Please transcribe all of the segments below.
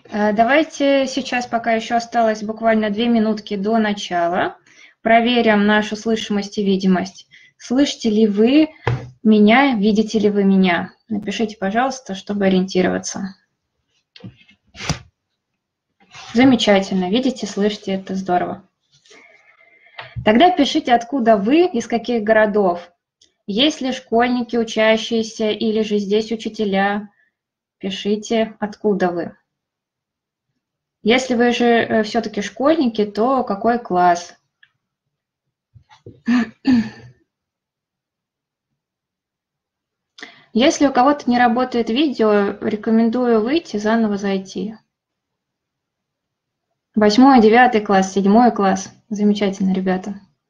Давайте сейчас, пока еще осталось буквально 2 минутки до начала, проверим нашу слышимость и видимость. Слышите ли вы меня, видите ли вы меня? Напишите, пожалуйста, чтобы ориентироваться. Замечательно, видите, слышите, это здорово. Тогда пишите, откуда вы, из каких городов. Есть ли школьники, учащиеся, или же здесь учителя? Пишите, откуда вы. Если вы же все-таки школьники, то какой класс? Если у кого-то не работает видео, рекомендую выйти, заново зайти. 8, 9 класс, 7 класс. Замечательно, ребята.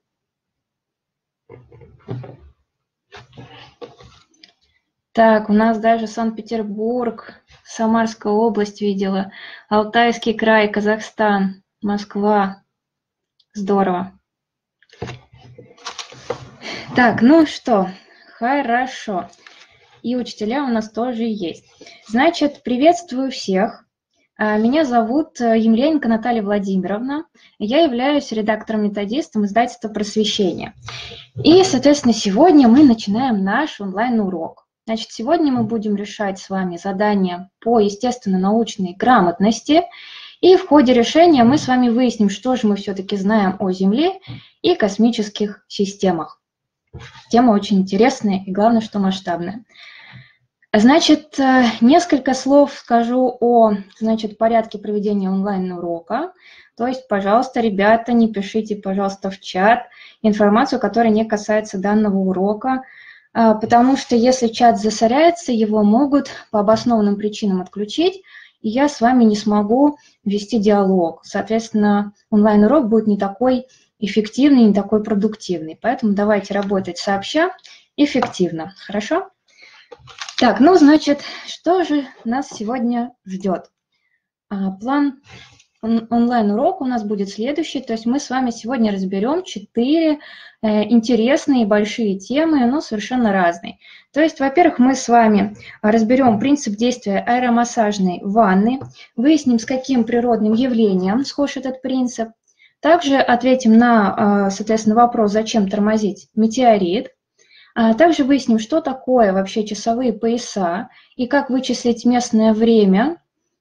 Так, у нас даже Санкт-Петербург, Самарская область видела, Алтайский край, Казахстан, Москва. Здорово. Так, ну что, хорошо. И учителя у нас тоже есть. Значит, приветствую всех. Меня зовут Емельяненко Наталья Владимировна. Я являюсь редактором-методистом издательства «Просвещение». И, соответственно, сегодня мы начинаем наш онлайн-урок. Значит, сегодня мы будем решать с вами задания по естественно-научной грамотности. И в ходе решения мы с вами выясним, что же мы все-таки знаем о Земле и космических системах. Тема очень интересная и, главное, что масштабная. Значит, несколько слов скажу о, порядке проведения онлайн-урока. То есть, пожалуйста, ребята, не пишите, пожалуйста, в чат информацию, которая не касается данного урока, потому что если чат засоряется, его могут по обоснованным причинам отключить, и я с вами не смогу вести диалог. Соответственно, онлайн-урок будет не такой эффективный, не такой продуктивный. Поэтому давайте работать сообща эффективно. Хорошо? Так, ну, значит, что же нас сегодня ждет? План онлайн-урока у нас будет следующий. То есть мы с вами сегодня разберем 4 интересные большие темы, но совершенно разные. То есть, во-первых, мы с вами разберем принцип действия аэромассажной ванны, выясним, с каким природным явлением схож этот принцип. Также ответим на, соответственно, вопрос, зачем тормозить метеорит. Также выясним, что такое вообще часовые пояса и как вычислить местное время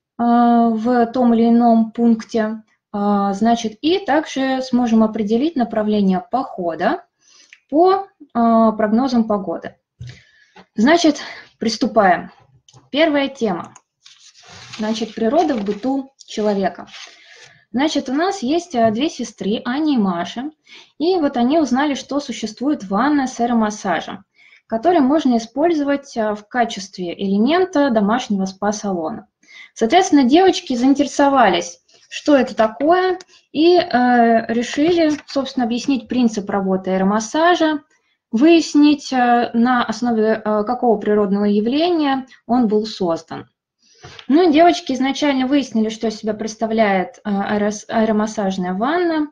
в том или ином пункте. Значит, и также сможем определить направление похода по прогнозам погоды. Значит, приступаем. Первая тема. Значит, природа в быту человека. Значит, у нас есть 2 сестры, Аня и Маша, и вот они узнали, что существует ванна с аэромассажем, который можно использовать в качестве элемента домашнего спа-салона. Соответственно, девочки заинтересовались, что это такое, и решили, собственно, объяснить принцип работы аэромассажа, выяснить, на основе какого природного явления он был создан. Ну, девочки изначально выяснили, что из себя представляет аэромассажная ванна,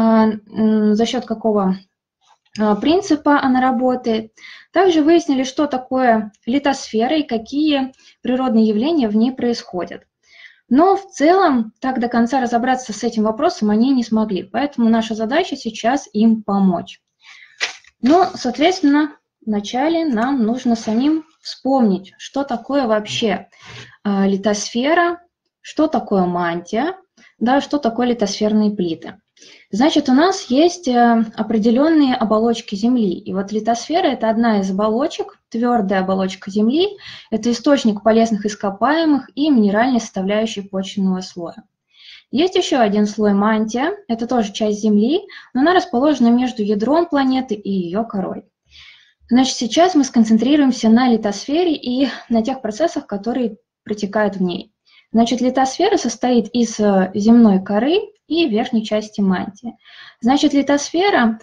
за счет какого принципа она работает. Также выяснили, что такое литосфера и какие природные явления в ней происходят. Но в целом так до конца разобраться с этим вопросом они не смогли, поэтому наша задача сейчас им помочь. Но, соответственно, вначале нам нужно самим вспомнить, что такое вообще литосфера, что такое мантия, да, что такое литосферные плиты. Значит, у нас есть определенные оболочки Земли. И вот литосфера – это одна из оболочек, твердая оболочка Земли. Это источник полезных ископаемых и минеральной составляющей почвенного слоя. Есть еще один слой мантия, это тоже часть Земли, но она расположена между ядром планеты и ее корой. Значит, сейчас мы сконцентрируемся на литосфере и на тех процессах, которые протекают в ней. Значит, литосфера состоит из земной коры и верхней части мантии. Значит, литосфера,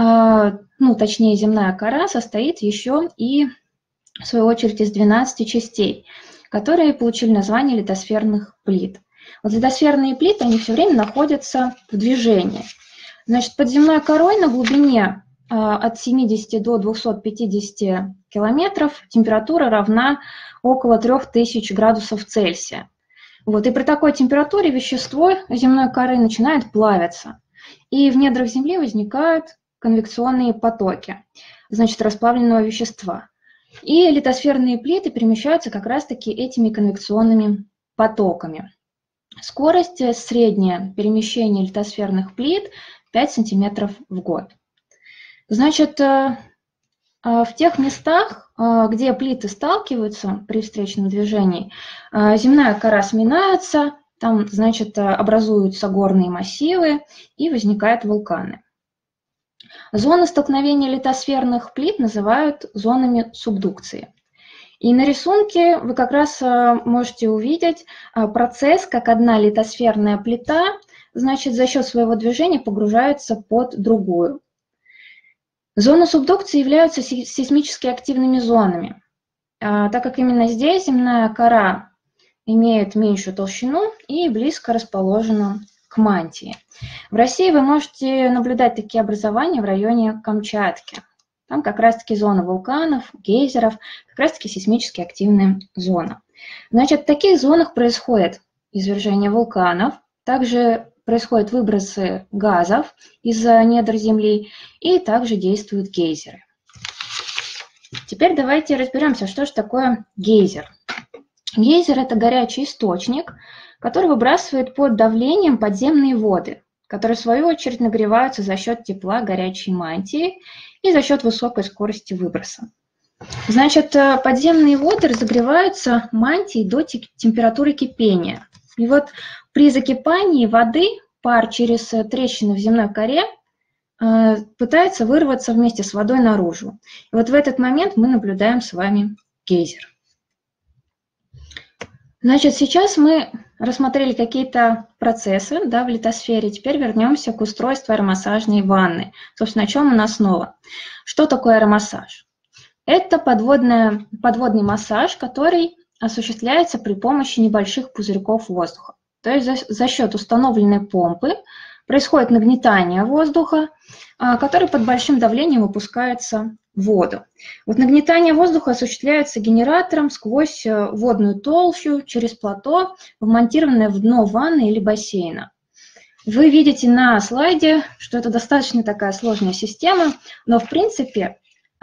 точнее земная кора, состоит еще и, в свою очередь, из 12 частей, которые получили название литосферных плит. Вот литосферные плиты, они все время находятся в движении. Значит, под земной корой на глубине от 70 до 250 километров температура равна около 3000 градусов Цельсия. Вот, и при такой температуре вещество земной коры начинает плавиться, и в недрах Земли возникают конвекционные потоки, значит, расплавленного вещества. И литосферные плиты перемещаются как раз-таки этими конвекционными потоками. Скорость средняя перемещения литосферных плит 5 сантиметров в год. Значит, в тех местах, где плиты сталкиваются при встречном движении, земная кора сминается, там, значит, образуются горные массивы и возникают вулканы. Зоны столкновения литосферных плит называют зонами субдукции. И на рисунке вы как раз можете увидеть процесс, как одна литосферная плита, значит, за счет своего движения погружается под другую. Зоны субдукции являются сейсмически активными зонами, так как именно здесь земная кора имеет меньшую толщину и близко расположена к мантии. В России вы можете наблюдать такие образования в районе Камчатки. Там как раз-таки зона вулканов, гейзеров, как раз-таки сейсмически активная зона. Значит, в таких зонах происходит извержение вулканов, также происходят выбросы газов из недр Земли, и также действуют гейзеры. Теперь давайте разберемся, что же такое гейзер. Гейзер – это горячий источник, который выбрасывает под давлением подземные воды, которые в свою очередь нагреваются за счет тепла горячей мантии и за счет высокой скорости выброса. Значит, подземные воды разогреваются мантией до температуры кипения. И вот при закипании воды пар через трещины в земной коре пытается вырваться вместе с водой наружу. И вот в этот момент мы наблюдаем с вами гейзер. Значит, сейчас мы рассмотрели какие-то процессы, да, в литосфере. Теперь вернемся к устройству аэромассажной ванны. Собственно, о чем у нас снова? Что такое аэромассаж? Это подводный массаж, который осуществляется при помощи небольших пузырьков воздуха. То есть за счет установленной помпы происходит нагнетание воздуха, который под большим давлением выпускается в воду. Вот нагнетание воздуха осуществляется генератором сквозь водную толщу через плато, вмонтированное в дно ванны или бассейна. Вы видите на слайде, что это достаточно такая сложная система, но в принципе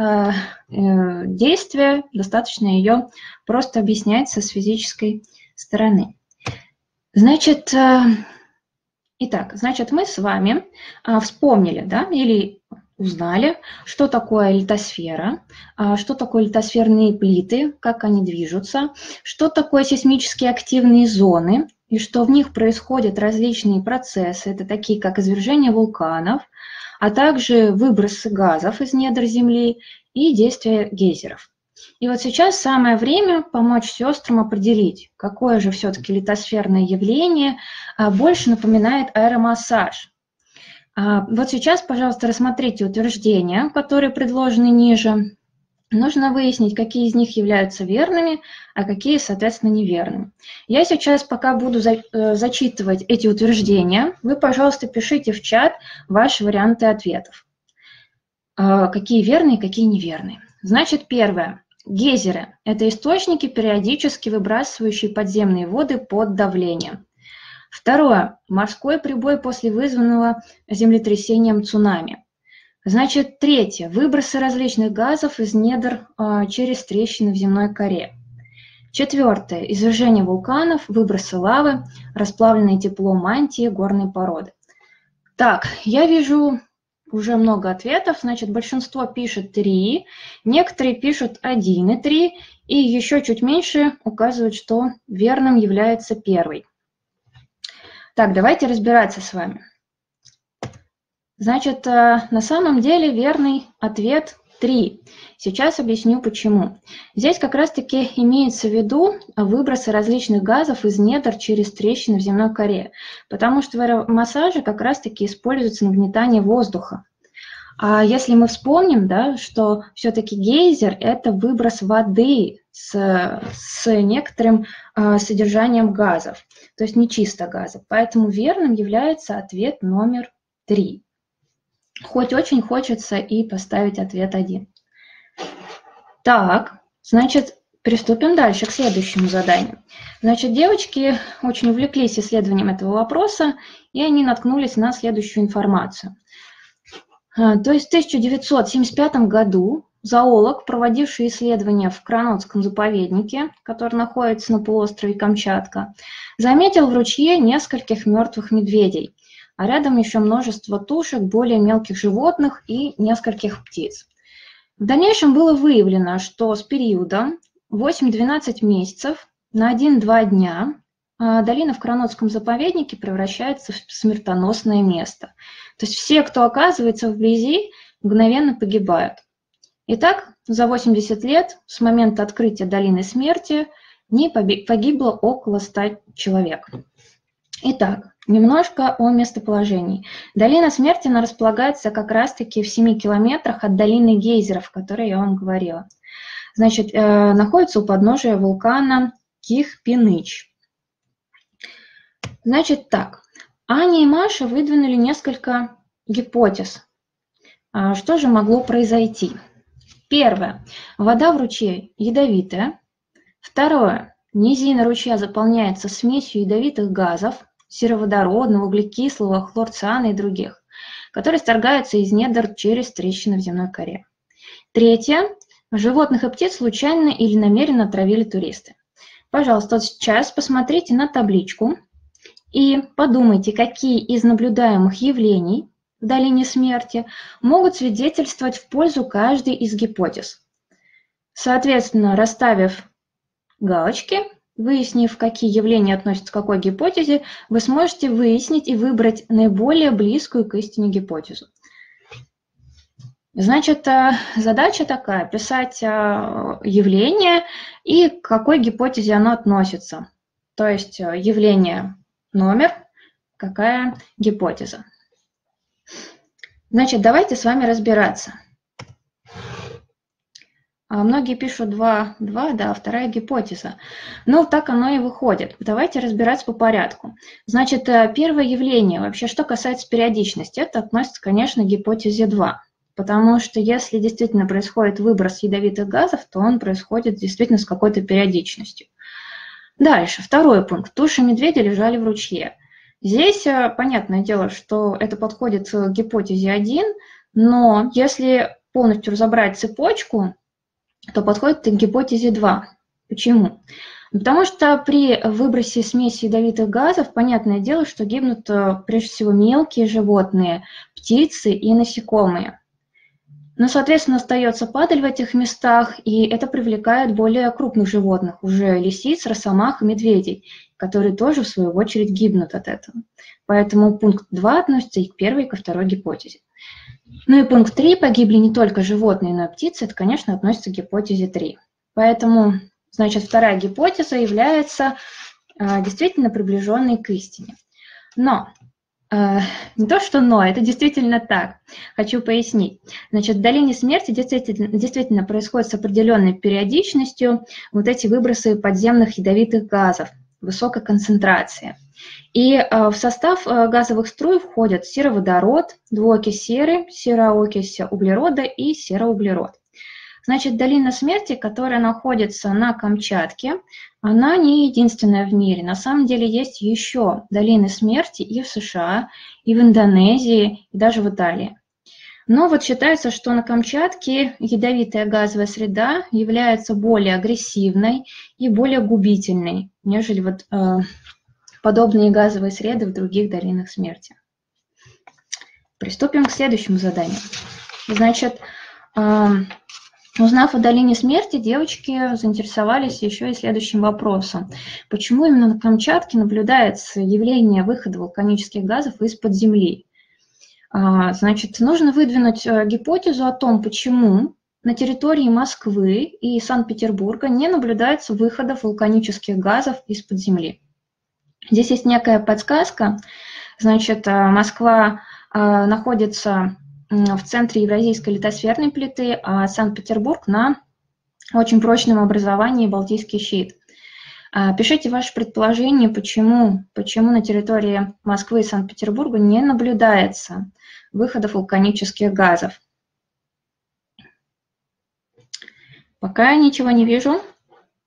действие достаточно ее просто объясняется с физической стороны. Значит, итак, мы с вами вспомнили, да, или узнали, что такое литосфера, что такое литосферные плиты, как они движутся, что такое сейсмически активные зоны, и что в них происходят различные процессы, это такие как извержение вулканов, а также выбросы газов из недр Земли и действия гейзеров. И вот сейчас самое время помочь сестрам определить, какое же все-таки литосферное явление больше напоминает аэромассаж. Вот сейчас, пожалуйста, рассмотрите утверждения, которые предложены ниже. Нужно выяснить, какие из них являются верными, а какие, соответственно, неверными. Я сейчас пока буду зачитывать эти утверждения. Вы, пожалуйста, пишите в чат ваши варианты ответов. Какие верные, какие неверные. Значит, первое. Гейзеры – это источники, периодически выбрасывающие подземные воды под давлением. Второе. Морской прибой после вызванного землетрясением цунами. Значит, третье. Выбросы различных газов из недр через трещины в земной коре. Четвертое. Извержение вулканов, выбросы лавы, расплавленное тепло мантии горной породы. Так, я вижу уже много ответов. Значит, большинство пишет 3, некоторые пишут 1 и 3, и еще чуть меньше указывают, что верным является первый. Так, давайте разбираться с вами. Значит, на самом деле верный ответ 3. Сейчас объясню почему. Здесь как раз-таки имеется в виду выбросы различных газов из недр через трещины в земной коре, потому что в аэромассаже как раз-таки используется нагнетание воздуха. А если мы вспомним, да, что все-таки гейзер – это выброс воды с некоторым содержанием газов, то есть не чисто газов. Поэтому верным является ответ номер 3. Хоть очень хочется и поставить ответ 1. Так, значит, Приступим дальше к следующему заданию. Значит, девочки очень увлеклись исследованием этого вопроса, и они наткнулись на следующую информацию. То есть в 1975 году зоолог, проводивший исследования в Кранотском заповеднике, который находится на полуострове Камчатка, заметил в ручье нескольких мертвых медведей, а рядом еще множество тушек, более мелких животных и нескольких птиц. В дальнейшем было выявлено, что с периода 8-12 месяцев на 1-2 дня долина в Кранотском заповеднике превращается в смертоносное место. То есть все, кто оказывается вблизи, мгновенно погибают. Итак, за 80 лет с момента открытия долины смерти в ней погибло около 100 человек. Итак, немножко о местоположении. Долина смерти, она располагается как раз-таки в 7 километрах от долины гейзеров, о которой я вам говорила. Значит, находится у подножия вулкана Ких-Пеныч. Значит так, Аня и Маша выдвинули несколько гипотез. Что же могло произойти? Первое. Вода в ручье ядовитая. Второе. Низина ручья заполняется смесью ядовитых газов, сероводородного, углекислого, хлорциана и других, которые сторгаются из недр через трещины в земной коре. Третье. Животных и птиц случайно или намеренно отравили туристы. Пожалуйста, вот сейчас посмотрите на табличку и подумайте, какие из наблюдаемых явлений в долине смерти могут свидетельствовать в пользу каждой из гипотез. Соответственно, расставив галочки, выяснив, какие явления относятся к какой гипотезе, вы сможете выяснить и выбрать наиболее близкую к истине гипотезу. Значит, задача такая – писать явление и к какой гипотезе оно относится. То есть явление номер, какая гипотеза. Значит, давайте с вами разбираться. Многие пишут 2, да, вторая гипотеза. Ну, так оно и выходит. Давайте разбираться по порядку. Значит, первое явление, вообще, что касается периодичности, это относится, конечно, к гипотезе 2. Потому что если действительно происходит выброс ядовитых газов, то он происходит действительно с какой-то периодичностью. Дальше, второй пункт. Туши медведя лежали в ручье. Здесь понятное дело, что это подходит к гипотезе 1, но если полностью разобрать цепочку, то подходит к гипотезе 2. Почему? Потому что при выбросе смеси ядовитых газов, понятное дело, что гибнут прежде всего мелкие животные, птицы и насекомые. Но, соответственно, остается падаль в этих местах, и это привлекает более крупных животных, уже лисиц, росомах и медведей, которые тоже, в свою очередь, гибнут от этого. Поэтому пункт 2 относится и к первой, и ко второй гипотезе. Ну и пункт 3, погибли не только животные, но и птицы, это, конечно, относится к гипотезе 3. Поэтому, значит, вторая гипотеза является действительно приближенной к истине. Но, не то что но, это действительно так. Хочу пояснить. Значит, в долине смерти действительно происходит с определенной периодичностью вот эти выбросы подземных ядовитых газов высокой концентрации. И в состав газовых струй входят сероводород, двуокись серы, сероокись углерода и сероуглерод. Значит, долина смерти, которая находится на Камчатке, она не единственная в мире. На самом деле есть еще долины смерти и в США, и в Индонезии, и даже в Италии. Но вот считается, что на Камчатке ядовитая газовая среда является более агрессивной и более губительной, нежели вот подобные газовые среды в других долинах смерти. Приступим к следующему заданию. Значит, узнав о долине смерти, девочки заинтересовались еще и следующим вопросом. Почему именно на Камчатке наблюдается явление выхода вулканических газов из-под земли? Значит, нужно выдвинуть гипотезу о том, почему на территории Москвы и Санкт-Петербурга не наблюдается выходов вулканических газов из-под земли. Здесь есть некая подсказка. Значит, Москва находится в центре евразийской литосферной плиты, а Санкт-Петербург на очень прочном образовании Балтийский щит. Пишите ваши предположения, почему на территории Москвы и Санкт-Петербурга не наблюдается выходов вулканических газов. Пока я ничего не вижу.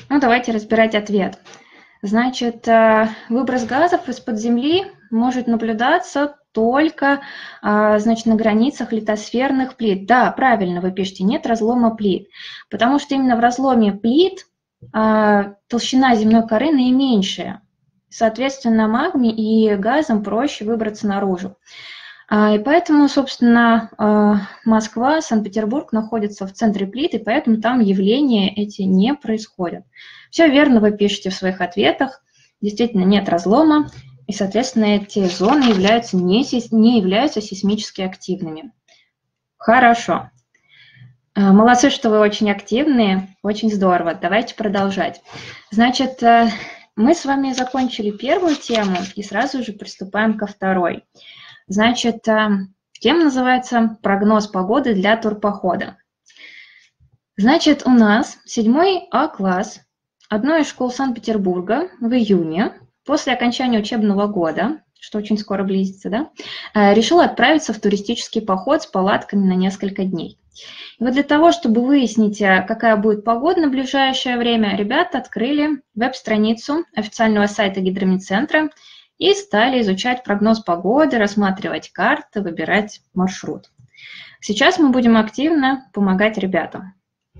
Ну, давайте разбирать ответ. Значит, выброс газов из-под Земли может наблюдаться только, значит, на границах литосферных плит. Да, правильно вы пишете, нет разлома плит, потому что именно в разломе плит толщина земной коры наименьшая. Соответственно, магме и газам проще выбраться наружу. И поэтому, собственно, Москва, Санкт-Петербург находятся в центре плит, и поэтому там явления эти не происходят. Все верно вы пишете в своих ответах. Действительно, нет разлома, и, соответственно, эти зоны не являются сейсмически активными. Хорошо. Молодцы, что вы очень активные, очень здорово. Давайте продолжать. Значит, мы с вами закончили первую тему и сразу же приступаем ко второй. Значит, тема называется «Прогноз погоды для турпохода». Значит, у нас 7 А-класс одной из школ Санкт-Петербурга в июне, после окончания учебного года, что очень скоро близится, да, решил отправиться в туристический поход с палатками на несколько дней. И вот для того, чтобы выяснить, какая будет погода на ближайшее время, ребята открыли веб-страницу официального сайта Гидромедцентра и стали изучать прогноз погоды, рассматривать карты, выбирать маршрут. Сейчас мы будем активно помогать ребятам.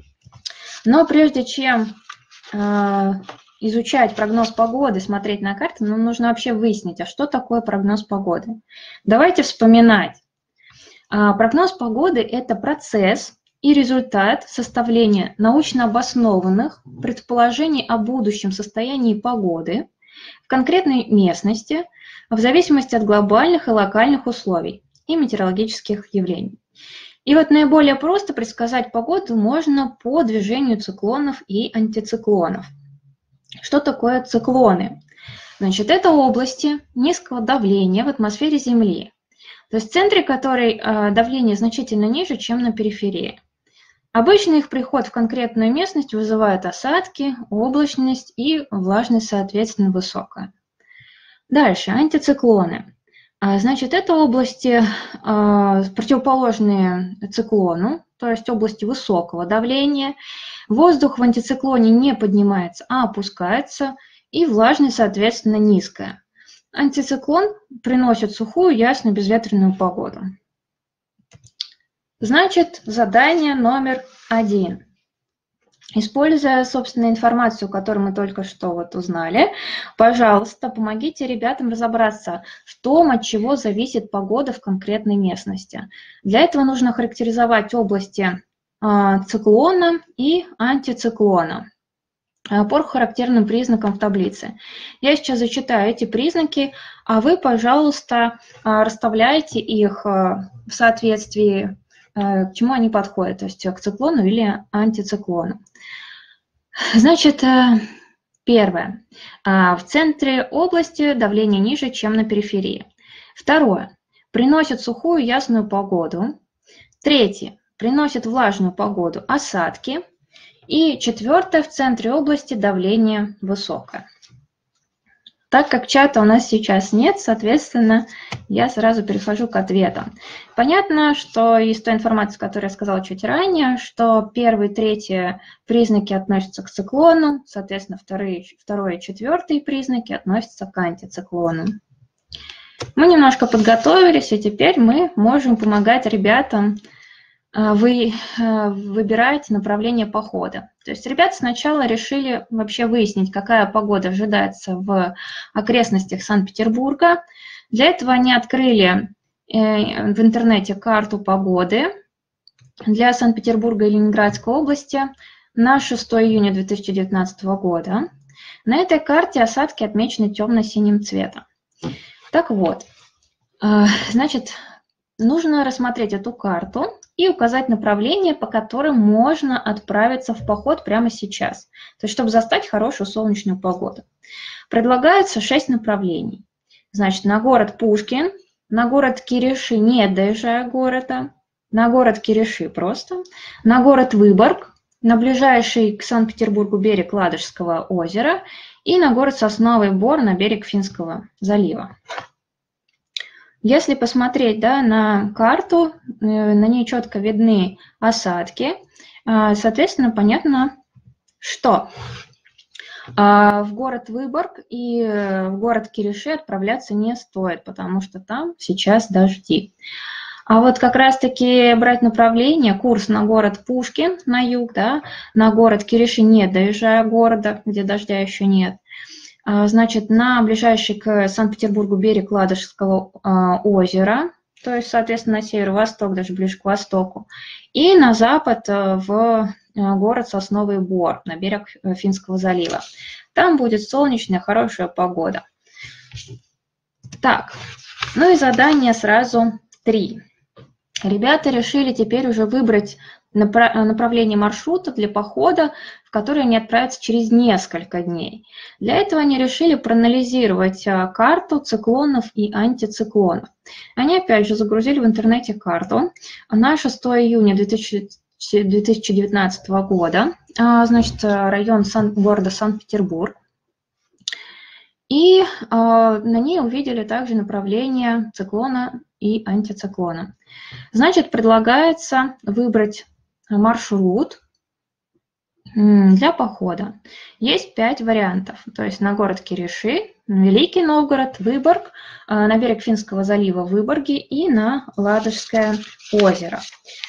Но прежде чем изучать прогноз погоды, смотреть на карты, нам нужно вообще выяснить, а что такое прогноз погоды. Давайте вспоминать. Прогноз погоды – это процесс и результат составления научно обоснованных предположений о будущем состоянии погоды в конкретной местности в зависимости от глобальных и локальных условий и метеорологических явлений. И вот наиболее просто предсказать погоду можно по движению циклонов и антициклонов. Что такое циклоны? Значит, это области низкого давления в атмосфере Земли, то есть в центре которой давление значительно ниже, чем на периферии. Обычно их приход в конкретную местность вызывает осадки, облачность и влажность, соответственно, высокая. Дальше, антициклоны. Значит, это области, противоположные циклону, то есть области высокого давления. Воздух в антициклоне не поднимается, а опускается, и влажность, соответственно, низкая. Антициклон приносит сухую, ясную, безветренную погоду. Значит, задание номер 1. Используя, собственно, информацию, которую мы только что вот узнали, пожалуйста, помогите ребятам разобраться, от чего зависит погода в конкретной местности. Для этого нужно характеризовать области циклона и антициклона по характерным признакам в таблице. Я сейчас зачитаю эти признаки, а вы, пожалуйста, расставляйте их в соответствии, к чему они подходят, то есть к циклону или антициклону. Значит, первое. В центре области давление ниже, чем на периферии. Второе. Приносит сухую, ясную погоду. Третье. Приносит влажную погоду, осадки. И четвертое. В центре области давление высокое. Так как чата у нас сейчас нет, соответственно, я сразу перехожу к ответам. Понятно, что из той информации, которую я сказала чуть ранее, что первые и третьи признаки относятся к циклону, соответственно, второй и четвертые признаки относятся к антициклону. Мы немножко подготовились, и теперь мы можем помогать ребятам выбирать направление похода. То есть ребята сначала решили вообще выяснить, какая погода ожидается в окрестностях Санкт-Петербурга. Для этого они открыли в интернете карту погоды для Санкт-Петербурга и Ленинградской области на 6 июня 2019 года. На этой карте осадки отмечены темно-синим цветом. Так вот, значит, нужно рассмотреть эту карту и указать направление, по которым можно отправиться в поход прямо сейчас, то есть чтобы застать хорошую солнечную погоду. Предлагается 6 направлений. Значит, на город Пушкин, на город Кириши, не доезжая города, на город Кириши просто, на город Выборг, на ближайший к Санкт-Петербургу берег Ладожского озера и на город Сосновый Бор на берег Финского залива. Если посмотреть, да, на карту, на ней четко видны осадки, соответственно, понятно, что А в город Выборг и в город Кириши отправляться не стоит, потому что там сейчас дожди. А вот как раз-таки брать направление, курс на город Пушкин на юг, да, на город Кириши, не доезжая города, где дождя еще нет. Значит, на ближайший к Санкт-Петербургу берег Ладожского озера, то есть, соответственно, на северо-восток, даже ближе к востоку, и на запад в город Сосновый Бор, на берег Финского залива. Там будет солнечная, хорошая погода. Так, ну и задание сразу 3. Ребята решили теперь уже выбрать направление маршрута для похода, в который они отправятся через несколько дней. Для этого они решили проанализировать карту циклонов и антициклонов. Они опять же загрузили в интернете карту на 6 июня 2019 года, значит, район города Санкт-Петербург. И на ней увидели также направление циклона и антициклона. Значит, предлагается выбрать маршрут для похода. Есть 5 вариантов. То есть на город Кириши, Великий Новгород, Выборг, на берег Финского залива Выборги и на Ладожское озеро.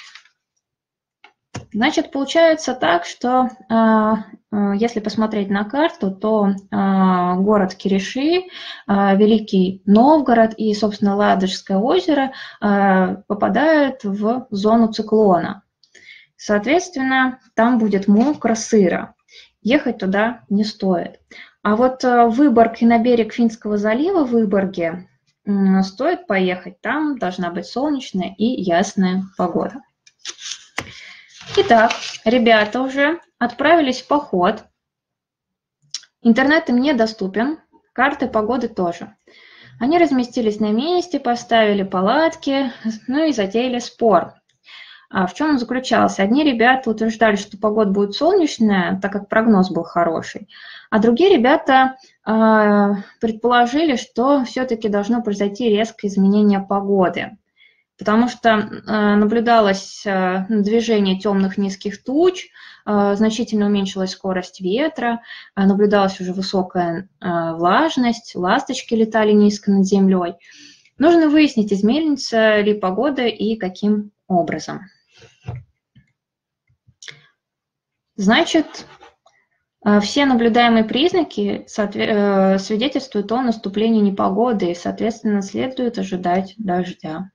Значит, получается так, что если посмотреть на карту, то город Кириши, Великий Новгород и, собственно, Ладожское озеро попадают в зону циклона. Соответственно, там будет мокро, сыро. Ехать туда не стоит. А вот Выборг и на берег Финского залива в Выборге стоит поехать. Там должна быть солнечная и ясная погода. Итак, ребята уже отправились в поход. Интернет им недоступен, карты погоды тоже. Они разместились на месте, поставили палатки, ну и затеяли спор. В чем он заключался? Одни ребята утверждали, что погода будет солнечная, так как прогноз был хороший, а другие ребята предположили, что все-таки должно произойти резкое изменение погоды. Потому что наблюдалось движение темных низких туч, значительно уменьшилась скорость ветра, наблюдалась уже высокая влажность, ласточки летали низко над землей. Нужно выяснить, изменится ли погода и каким образом. Значит, все наблюдаемые признаки свидетельствуют о наступлении непогоды, и, соответственно, следует ожидать дождя.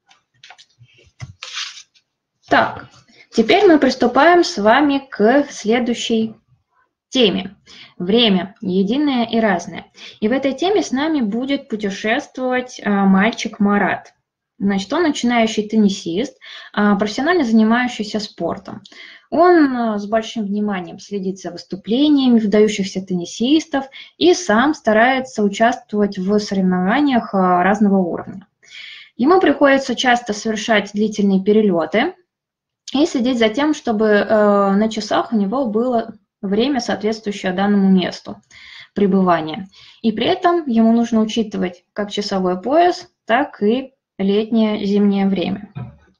Так, теперь мы приступаем с вами к следующей теме. Время единое и разное. И в этой теме с нами будет путешествовать мальчик Марат. Значит, он начинающий теннисист, профессионально занимающийся спортом. Он с большим вниманием следит за выступлениями выдающихся теннисистов и сам старается участвовать в соревнованиях разного уровня. Ему приходится часто совершать длительные перелеты и следить за тем, чтобы на часах у него было время, соответствующее данному месту пребывания. И при этом ему нужно учитывать как часовой пояс, так и летнее зимнее время.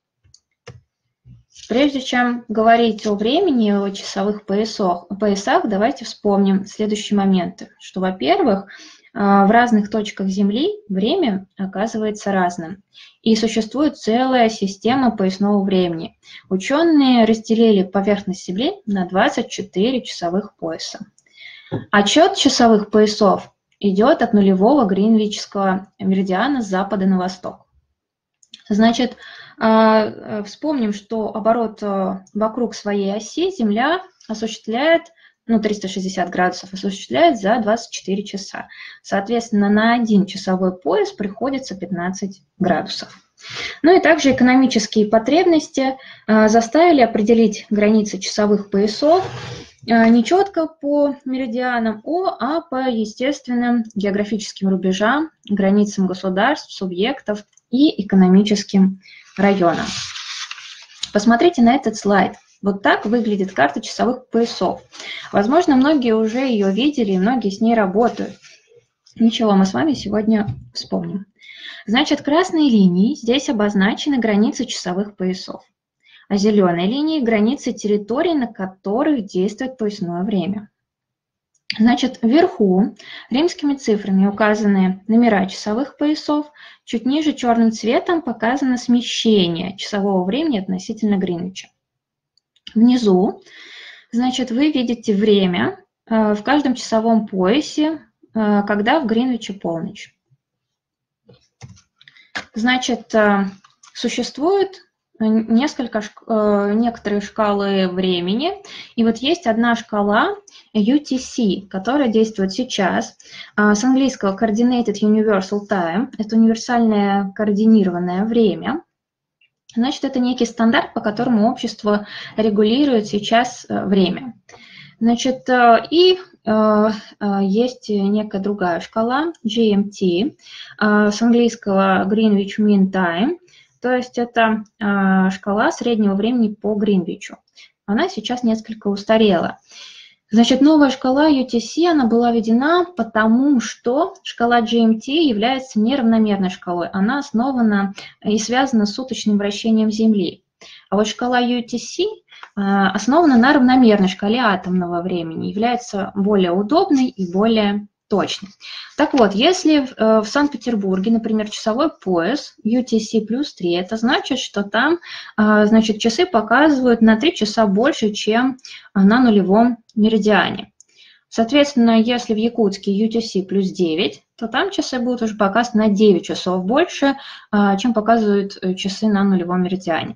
Прежде чем говорить о времени и о часовых поясах, давайте вспомним следующие моменты. Что, во-первых, в разных точках Земли время оказывается разным. И существует целая система поясного времени. Ученые разделили поверхность Земли на 24 часовых пояса. Отсчет часовых поясов идет от нулевого гринвичского меридиана с запада на восток. Значит, вспомним, что оборот вокруг своей оси Земля осуществляет 360 градусов осуществляет за 24 часа. Соответственно, на 1 часовой пояс приходится 15 градусов. Ну и также экономические потребности заставили определить границы часовых поясов не четко по меридианам, а по естественным географическим рубежам, границам государств, субъектов и экономическим районам. Посмотрите на этот слайд. Вот так выглядит карта часовых поясов. Возможно, многие уже ее видели, и многие с ней работают. Ничего, мы с вами сегодня вспомним. Значит, красной линией здесь обозначены границы часовых поясов, а зеленой линией – границы территорий, на которых действует поясное время. Значит, вверху римскими цифрами указаны номера часовых поясов, чуть ниже черным цветом показано смещение часового времени относительно Гринвича. Внизу, значит, вы видите время в каждом часовом поясе, когда в Гринвиче полночь. Значит, существует некоторые шкалы времени, и вот есть одна шкала UTC, которая действует сейчас, с английского Coordinated Universal Time, это универсальное координированное время. Значит, это некий стандарт, по которому общество регулирует сейчас время. Значит, и есть некая другая шкала, GMT, с английского Greenwich Mean Time, то есть это шкала среднего времени по Гринвичу. Она сейчас несколько устарела. Значит, новая шкала UTC, она была введена потому, что шкала GMT является неравномерной шкалой. Она основана и связана с суточным вращением Земли. А вот шкала UTC основана на равномерной шкале атомного времени, является более удобной и более точной. Так вот, если в Санкт-Петербурге, например, часовой пояс UTC плюс 3, это значит, что там значит, часы показывают на 3 часа больше, чем на нулевом меридиане. Соответственно, если в Якутске UTC плюс 9, то там часы будут уже показывать на 9 часов больше, чем показывают часы на нулевом меридиане.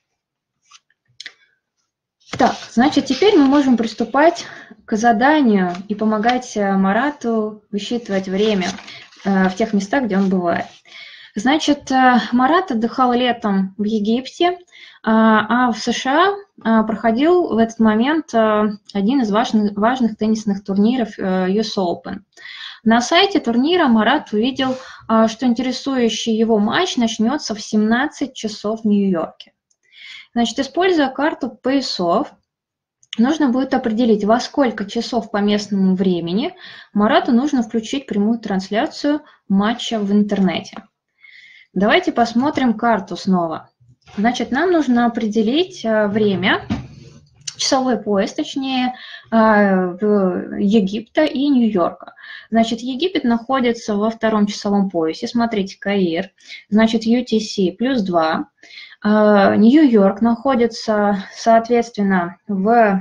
Так, значит, теперь мы можем приступать к заданию и помогать Марату высчитывать время в тех местах, где он бывает. Значит, Марат отдыхал летом в Египте, а в США проходил в этот момент один из важных теннисных турниров US Open. На сайте турнира Марат увидел, что интересующий его матч начнется в 17 часов в Нью-Йорке. Значит, используя карту поясов, нужно будет определить, во сколько часов по местному времени Марату нужно включить прямую трансляцию матча в интернете. Давайте посмотрим карту снова. Значит, нам нужно определить время, часовой пояс, точнее, Египта и Нью-Йорка. Значит, Египет находится во втором часовом поясе. Смотрите, Каир. Значит, UTC плюс 2. Нью-Йорк находится, соответственно, в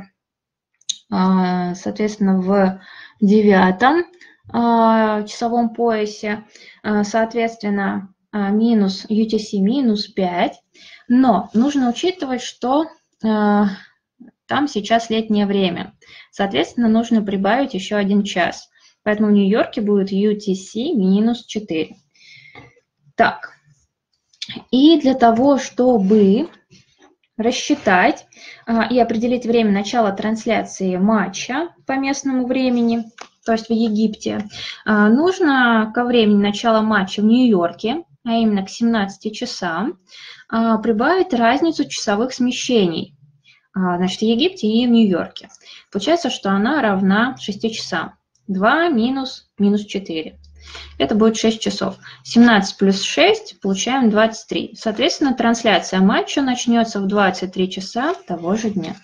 9 часовом поясе, соответственно, минус UTC минус 5. Но нужно учитывать, что там сейчас летнее время. Соответственно, нужно прибавить еще 1 час. Поэтому в Нью-Йорке будет UTC минус 4. Так. И для того, чтобы рассчитать и определить время начала трансляции матча по местному времени, то есть в Египте, нужно ко времени начала матча в Нью-Йорке, а именно к 17 часам, прибавить разницу часовых смещений, значит, в Египте и в Нью-Йорке. Получается, что она равна 6 часам. 2 минус 4. Это будет 6 часов. 17 плюс 6 получаем 23. Соответственно, трансляция матча начнется в 23 часа того же дня.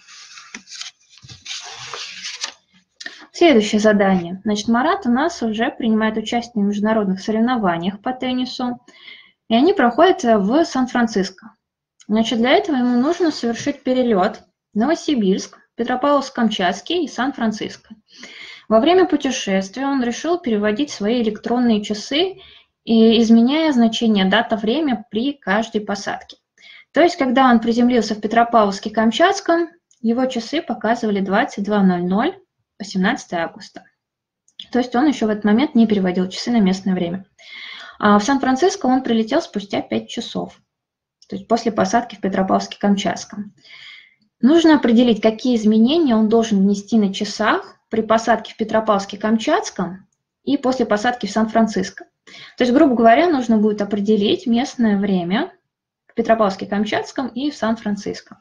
Следующее задание. Значит, Марат у нас уже принимает участие в международных соревнованиях по теннису, и они проходят в Сан-Франциско. Значит, для этого ему нужно совершить перелет в Новосибирск, Петропавловск-Камчатский и Сан-Франциско. Во время путешествия он решил переводить свои электронные часы, изменяя значение дата-время при каждой посадке. То есть, когда он приземлился в Петропавловске-Камчатском, его часы показывали 22:00 18 августа. То есть он еще в этот момент не переводил часы на местное время. А в Сан-Франциско он прилетел спустя 5 часов, то есть после посадки в Петропавловске-Камчатском. Нужно определить, какие изменения он должен внести на часах при посадке в Петропавловске-Камчатском и после посадки в Сан-Франциско. То есть, грубо говоря, нужно будет определить местное время в Петропавловске-Камчатском и в Сан-Франциско.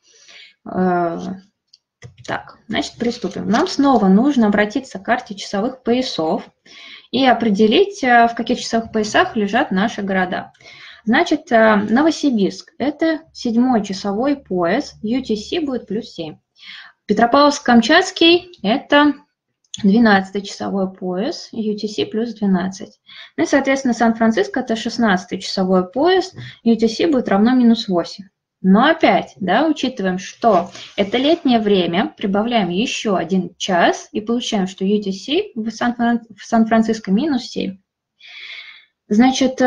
Так, значит, приступим. Нам снова нужно обратиться к карте часовых поясов и определить, в каких часовых поясах лежат наши города. Значит, Новосибирск – это 7-й часовой пояс, UTC будет плюс 7. Петропавловск-Камчатский – это 12-часовой пояс, UTC плюс 12. Ну и, соответственно, Сан-Франциско – это 16-часовой пояс, UTC будет равно минус 8. Но опять, да, учитываем, что это летнее время, прибавляем еще 1 час и получаем, что UTC в Сан-Франциско минус 7. Значит,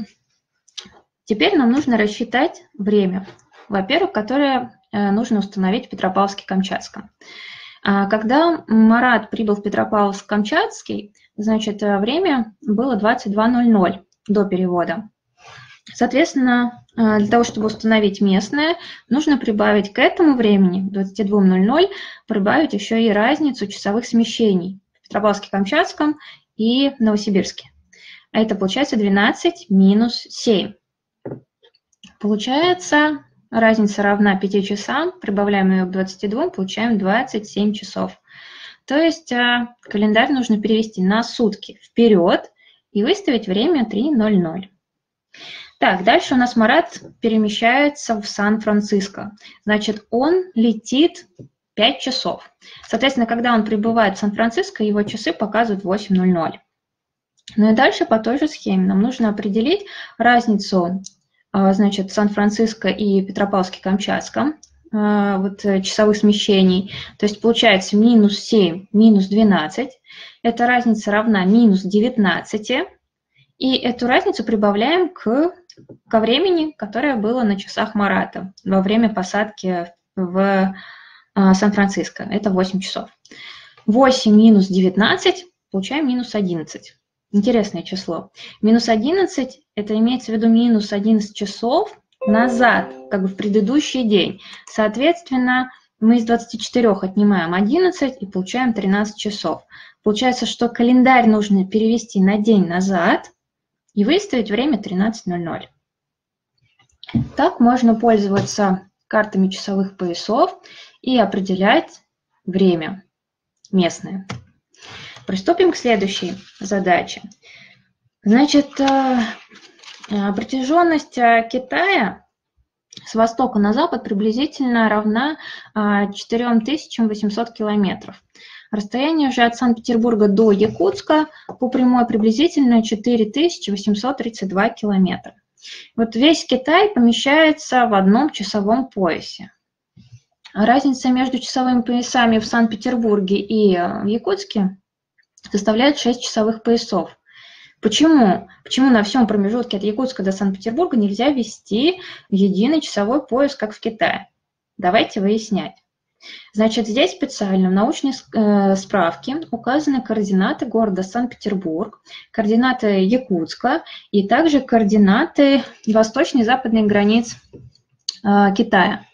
теперь нам нужно рассчитать время, во-первых, которое нужно установить в Петропавловске-Камчатском. Когда Марат прибыл в Петропавловск-Камчатский, значит, время было 22:00 до перевода. Соответственно, для того, чтобы установить местное, нужно прибавить к этому времени, 22:00, прибавить еще и разницу часовых смещений в Петропавловске-Камчатском и Новосибирске. А это получается 12 минус 7. Получается, разница равна 5 часам, прибавляем ее к 22, получаем 27 часов. То есть календарь нужно перевести на сутки вперед и выставить время 3:00. Так, дальше у нас Марат перемещается в Сан-Франциско. Значит, он летит 5 часов. Соответственно, когда он прибывает в Сан-Франциско, его часы показывают 8:00. Ну и дальше по той же схеме нам нужно определить разницу, значит, Сан-Франциско и Петропавловске-Камчатском, вот часовых смещений. То есть получается минус 7, минус 12. Эта разница равна минус 19. И эту разницу прибавляем ко времени, которое было на часах Марата во время посадки в Сан-Франциско. Это 8 часов. 8 минус 19 получаем минус 11. Интересное число. Минус 11 – это имеется в виду минус 11 часов назад, как бы в предыдущий день. Соответственно, мы из 24 отнимаем 11 и получаем 13 часов. Получается, что календарь нужно перевести на день назад и выставить время 13:00. Так можно пользоваться картами часовых поясов и определять время местное. Приступим к следующей задаче. Значит, протяженность Китая с востока на запад приблизительно равна 4800 километров. Расстояние же от Санкт-Петербурга до Якутска по прямой приблизительно 4832 километра. Вот весь Китай помещается в одном часовом поясе. Разница между часовыми поясами в Санкт-Петербурге и в Якутске составляет 6 часовых поясов. Почему? Почему на всем промежутке от Якутска до Санкт-Петербурга нельзя ввести единый часовой пояс, как в Китае? Давайте выяснять. Значит, здесь специально в научной справке указаны координаты города Санкт-Петербург, координаты Якутска и также координаты восточной и западной границ Китая.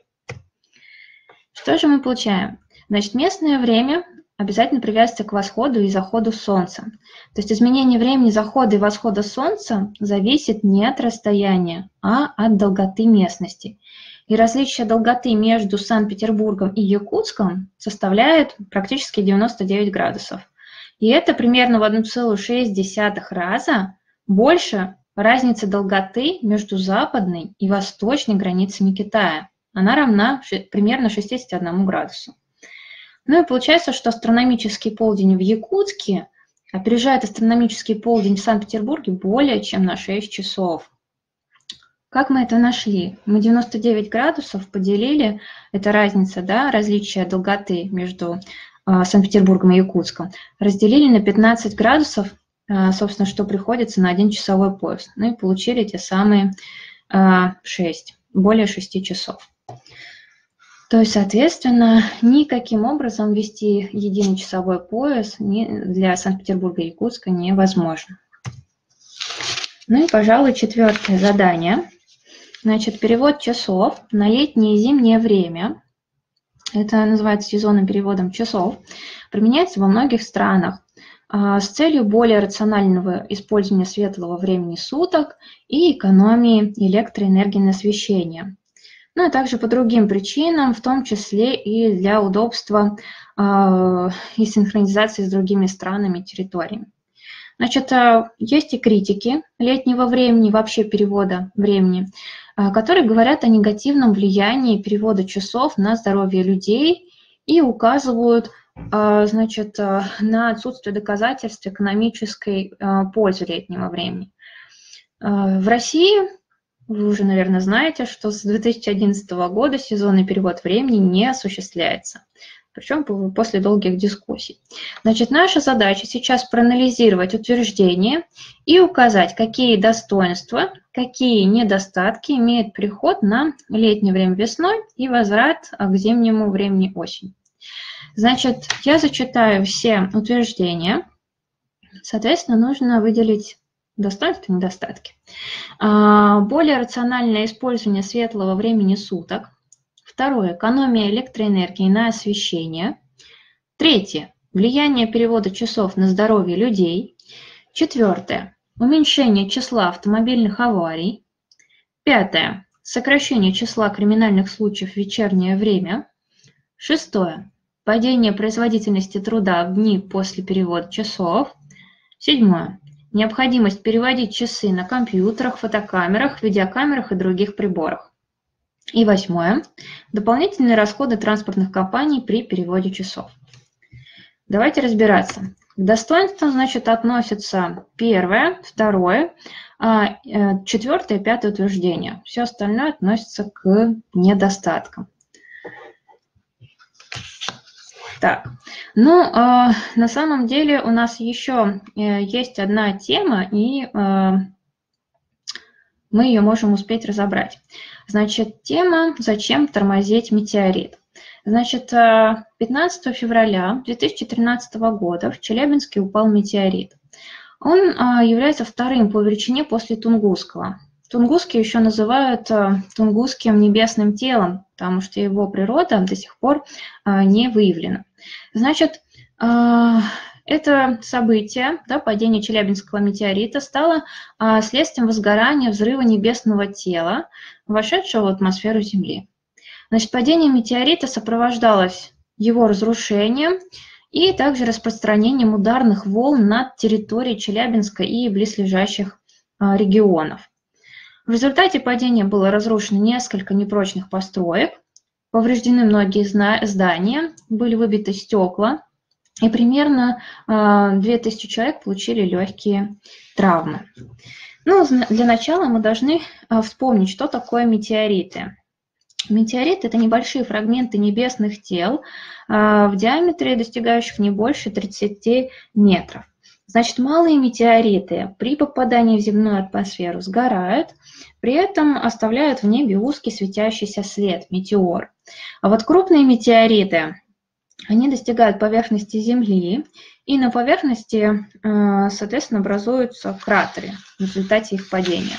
Что же мы получаем? Значит, местное время обязательно привязывается к восходу и заходу солнца. То есть изменение времени захода и восхода солнца зависит не от расстояния, а от долготы местности. И различие долготы между Санкт-Петербургом и Якутском составляет практически 99 градусов. И это примерно в 1,6 раза больше разницы долготы между западной и восточной границами Китая. Она равна примерно 61 градусу. Ну и получается, что астрономический полдень в Якутске опережает астрономический полдень в Санкт-Петербурге более чем на 6 часов. Как мы это нашли? Мы 99 градусов поделили, это разница, да, различие долготы между Санкт-Петербургом и Якутском, разделили на 15 градусов, собственно, что приходится на 1 часовой пояс. Ну и получили те самые 6, более 6 часов. То есть, соответственно, никаким образом ввести единый часовой пояс для Санкт-Петербурга и Якутска невозможно. Ну и, пожалуй, четвертое задание. Значит, перевод часов на летнее и зимнее время, это называется сезонным переводом часов, применяется во многих странах с целью более рационального использования светлого времени суток и экономии электроэнергии на освещение. Ну и также по другим причинам, в том числе и для удобства и синхронизации с другими странами и территориями. Значит, есть и критики летнего времени, вообще перевода времени, которые говорят о негативном влиянии перевода часов на здоровье людей и указывают значит, на отсутствие доказательств экономической пользы летнего времени. В России, вы уже, наверное, знаете, что с 2011 года сезонный перевод времени не осуществляется, причем после долгих дискуссий. Значит, наша задача сейчас проанализировать утверждение и указать, какие достоинства, какие недостатки имеет переход на летнее время весной и возврат к зимнему времени осенью. Значит, я зачитаю все утверждения. Соответственно, нужно выделить достоинства и недостатки. Более рациональное использование светлого времени суток. Второе. Экономия электроэнергии на освещение. Третье. Влияние перевода часов на здоровье людей. Четвертое. Уменьшение числа автомобильных аварий. Пятое. Сокращение числа криминальных случаев в вечернее время. Шестое. Падение производительности труда в дни после перевода часов. Седьмое. Необходимость переводить часы на компьютерах, фотокамерах, видеокамерах и других приборах. И восьмое. Дополнительные расходы транспортных компаний при переводе часов. Давайте разбираться. К достоинствам, значит, относятся первое, второе, четвертое и пятое утверждение. Все остальное относится к недостаткам. Так, ну, на самом деле у нас еще есть одна тема, и мы ее можем успеть разобрать. Значит, тема «Зачем тормозить метеорит?». Значит, 15 февраля 2013 года в Челябинске упал метеорит. Он является вторым по величине после Тунгусского. Тунгусский еще называют Тунгусским небесным телом, потому что его природа до сих пор не выявлена. Значит, это событие, да, падение Челябинского метеорита, стало следствием возгорания взрыва небесного тела, вошедшего в атмосферу Земли. Значит, падение метеорита сопровождалось его разрушением и также распространением ударных волн над территорией Челябинска и близлежащих регионов. В результате падения было разрушено несколько непрочных построек, повреждены многие здания, были выбиты стекла, и примерно 2000 человек получили легкие травмы. Ну, для начала мы должны вспомнить, что такое метеориты. Метеориты – это небольшие фрагменты небесных тел в диаметре, достигающих не больше 30 метров. Значит, малые метеориты при попадании в земную атмосферу сгорают, при этом оставляют в небе узкий светящийся след, метеор. А вот крупные метеориты, они достигают поверхности Земли, и на поверхности, соответственно, образуются кратеры в результате их падения.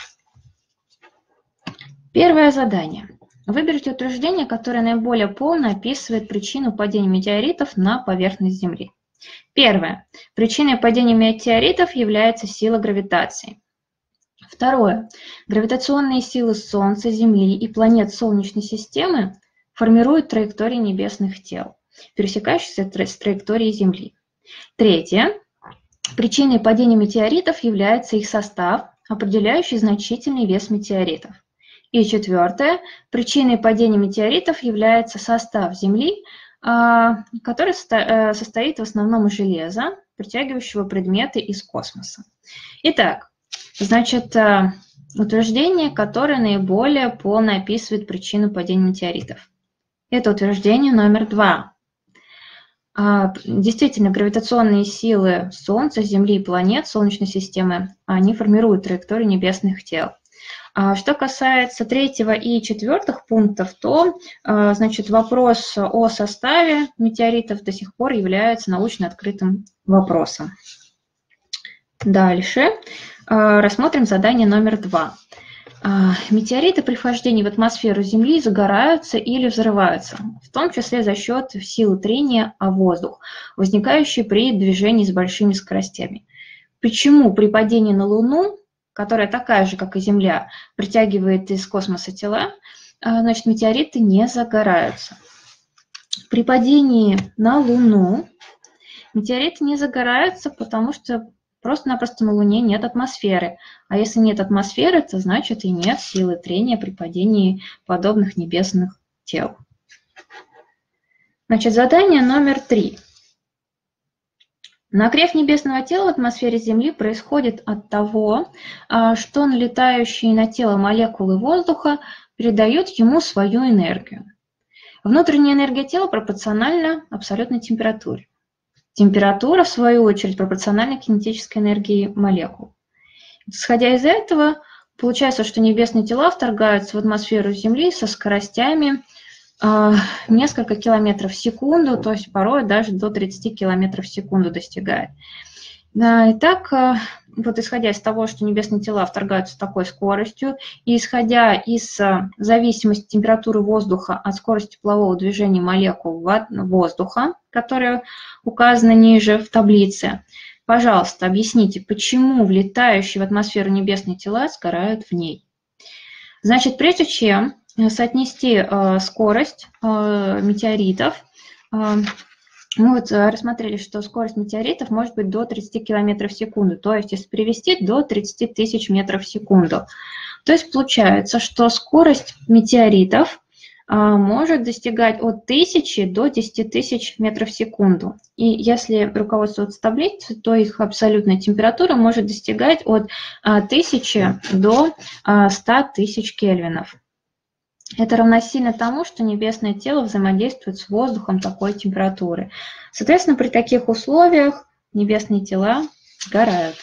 Первое задание. Выберите утверждение, которое наиболее полно описывает причину падения метеоритов на поверхность Земли. Первое. Причиной падения метеоритов является сила гравитации. Второе. Гравитационные силы Солнца, Земли и планет Солнечной системы формируют траектории небесных тел, пересекающиеся с траекторией Земли. Третье. Причиной падения метеоритов является их состав, определяющий значительный вес метеоритов. И четвертое. Причиной падения метеоритов является состав Земли, который состоит в основном из железа, притягивающего предметы из космоса. Итак, значит, утверждение, которое наиболее полно описывает причину падения метеоритов. Это утверждение номер 2. Действительно, гравитационные силы Солнца, Земли и планет Солнечной системы, они формируют траекторию небесных тел. Что касается третьего и четвертых пунктов, то, значит, вопрос о составе метеоритов до сих пор является научно открытым вопросом. Дальше рассмотрим задание номер 2. Метеориты при вхождении в атмосферу Земли загораются или взрываются, в том числе за счет силы трения о воздух, возникающей при движении с большими скоростями. Почему при падении на Луну, которая такая же, как и Земля, притягивает из космоса тела, значит, метеориты не загораются? При падении на Луну метеориты не загораются, потому что просто-напросто на Луне нет атмосферы. А если нет атмосферы, то значит и нет силы трения при падении подобных небесных тел. Значит, задание номер 3. Нагрев небесного тела в атмосфере Земли происходит от того, что налетающие на тело молекулы воздуха передают ему свою энергию. Внутренняя энергия тела пропорциональна абсолютной температуре. Температура, в свою очередь, пропорциональна кинетической энергии молекул. Исходя из этого, получается, что небесные тела вторгаются в атмосферу Земли со скоростями несколько километров в секунду, то есть порой даже до 30 километров в секунду достигает. Итак, вот исходя из того, что небесные тела вторгаются с такой скоростью, и исходя из зависимости температуры воздуха от скорости теплового движения молекул воздуха, которые указаны ниже в таблице, пожалуйста, объясните, почему влетающие в атмосферу небесные тела сгорают в ней. Значит, прежде чем соотнести скорость метеоритов, мы вот рассмотрели, что скорость метеоритов может быть до 30 км в секунду, то есть если привести до 30 тысяч метров в секунду. То есть получается, что скорость метеоритов может достигать от 1000 до 10 тысяч метров в секунду. И если руководствоваться таблицей, то их абсолютная температура может достигать от 1000 до 100 тысяч кельвинов. Это равносильно тому, что небесное тело взаимодействует с воздухом такой температуры. Соответственно, при таких условиях небесные тела сгорают.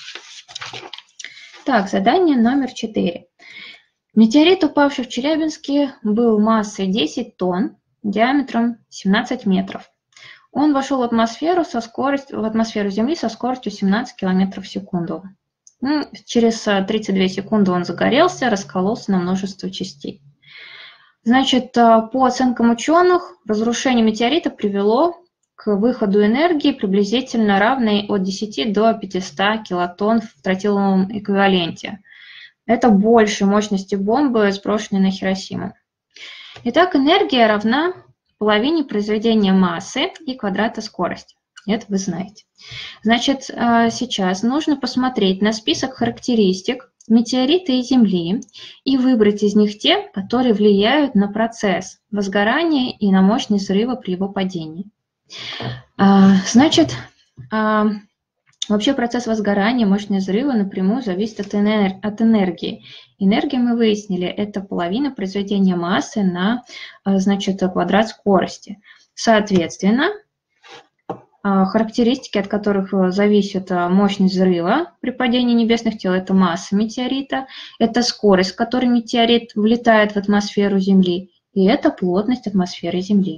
Так, задание номер 4. Метеорит, упавший в Челябинске, был массой 10 тонн, диаметром 17 метров. Он вошел в атмосферу Земли со скоростью 17 км в секунду. Через 32 секунды он загорелся, раскололся на множество частей. Значит, по оценкам ученых, разрушение метеорита привело к выходу энергии, приблизительно равной от 10 до 500 килотонн в тротиловом эквиваленте. Это больше мощности бомбы, сброшенной на Хиросиму. Итак, энергия равна половине произведения массы и квадрата скорости. Это вы знаете. Значит, сейчас нужно посмотреть на список характеристик метеорита и Земли и выбрать из них те, которые влияют на процесс возгорания и на мощность взрыва при его падении. Значит, вообще процесс возгорания, мощность взрыва напрямую зависит от энергии. Энергия, мы выяснили, это половина произведения массы на, значит, квадрат скорости. Соответственно, характеристики, от которых зависит мощность взрыва при падении небесных тел, это масса метеорита, это скорость, с которой метеорит влетает в атмосферу Земли, и это плотность атмосферы Земли.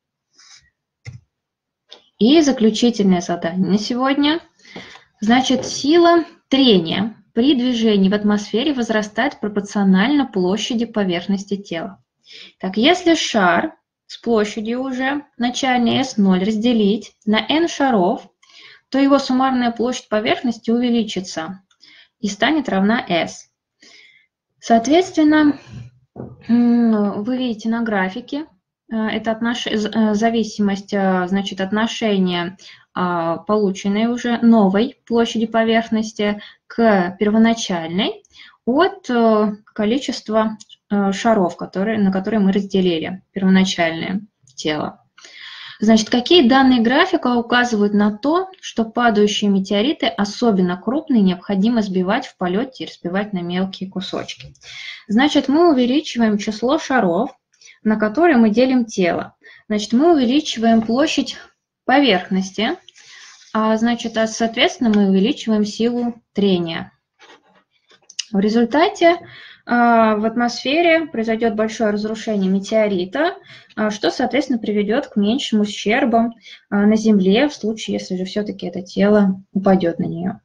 И заключительное задание на сегодня. Значит, сила трения при движении в атмосфере возрастает пропорционально площади поверхности тела. Так, если шар с площадью уже начальной S0 разделить на n шаров, то его суммарная площадь поверхности увеличится и станет равна S. Соответственно, вы видите на графике, это зависимость, значит, отношения полученной уже новой площади поверхности к первоначальной от количества шаров, на которые мы разделили первоначальное тело. Значит, какие данные графика указывают на то, что падающие метеориты особенно крупные, необходимо сбивать в полете и разбивать на мелкие кусочки. Значит, мы увеличиваем число шаров, на которые мы делим тело. Значит, мы увеличиваем площадь поверхности, значит, соответственно, мы увеличиваем силу трения. В результате в атмосфере произойдет большое разрушение метеорита, что, соответственно, приведет к меньшим ущербам на Земле в случае, если же все-таки это тело упадет на нее.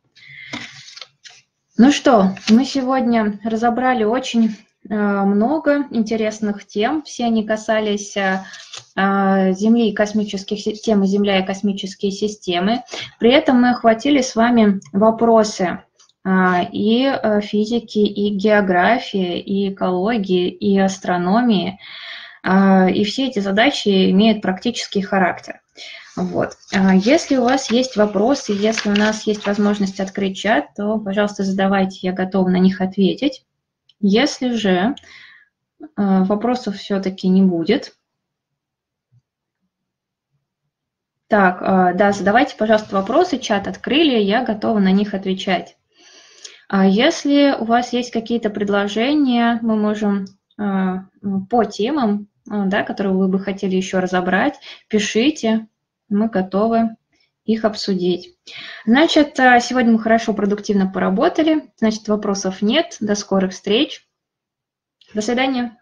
Ну что, мы сегодня разобрали очень много интересных тем. Все они касались Земли и космических систем, Земля и космические системы. При этом мы охватили с вами вопросы и физики, и географии, и экологии, и астрономии. И все эти задачи имеют практический характер. Вот. Если у вас есть вопросы, если у нас есть возможность открыть чат, то, пожалуйста, задавайте, я готова на них ответить. Если же вопросов все-таки не будет, Так, да, задавайте, пожалуйста, вопросы, чат открыли, я готова на них отвечать. Если у вас есть какие-то предложения, мы можем по темам, да, которые вы бы хотели еще разобрать, пишите, мы готовы их обсудить. Значит, сегодня мы хорошо, продуктивно поработали, значит, вопросов нет, до скорых встреч, до свидания.